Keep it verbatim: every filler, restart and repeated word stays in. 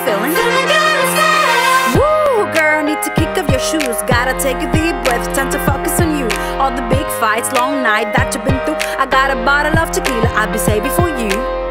feeling? Woo, girl, need to kick off your shoes. Gotta take a deep breath, time to focus on you. All the big fights, long night that you've been through. I got a bottle of tequila, I'll be saving for you.